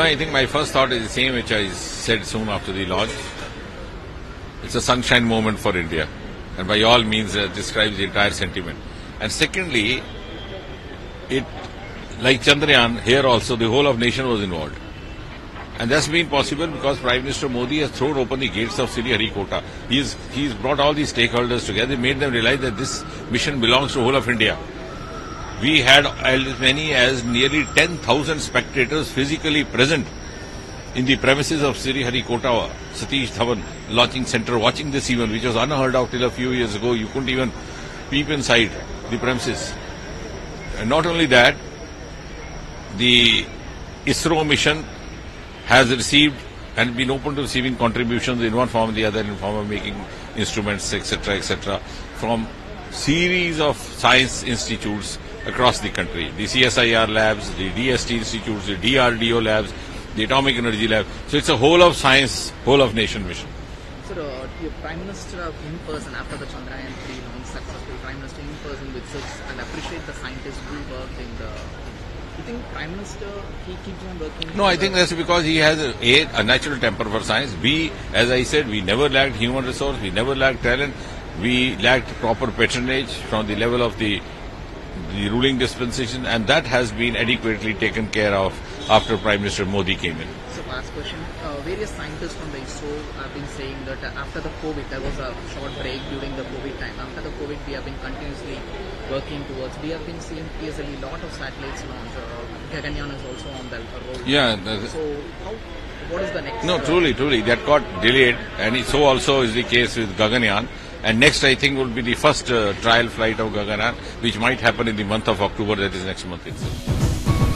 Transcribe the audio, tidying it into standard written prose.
I think my first thought is the same which I said soon after the launch. It's a sunshine moment for India, and by all means describes the entire sentiment. And secondly, it, like Chandrayaan, here also the whole of nation was involved. And that's been possible because Prime Minister Modi has thrown open the gates of Sriharikota. He's brought all these stakeholders together, made them realize that this mission belongs to the whole of India. We had as many as nearly 10,000 spectators physically present in the premises of Sriharikota Satish Dhawan Launching Centre watching this event, which was unheard of till a few years ago. You couldn't even peep inside the premises. And not only that, the ISRO mission has received and been open to receiving contributions in one form or the other, in form of making instruments, etc., from series of science institutes across the country. The CSIR labs, the DST institutes, the DRDO labs, the Atomic Energy Lab. So it's a whole of science, whole of nation mission. So your Prime Minister in person after the Chandrayaan 3 launch successful, Prime Minister in person visits and appreciate the scientists who worked in the... You think Prime Minister, he keeps on working? No, I think that's because he has a natural temper for science. B, as I said, we never lacked human resource, we never lacked talent, we lacked proper patronage from the level of the ruling dispensation, and that has been adequately taken care of after Prime Minister Modi came in. So last question, various scientists from the ISRO have been saying that after the COVID, there was a short break during the COVID time. After the COVID, we have been continuously working towards, we have been seeing PSLV a lot of satellites launched. Gaganyaan is also on the road. Yeah. So what is the next? No, truly, that got delayed, and so also is the case with Gaganyaan. And next, I think, will be the first trial flight of Gaganyaan, which might happen in the month of October, that is next month itself.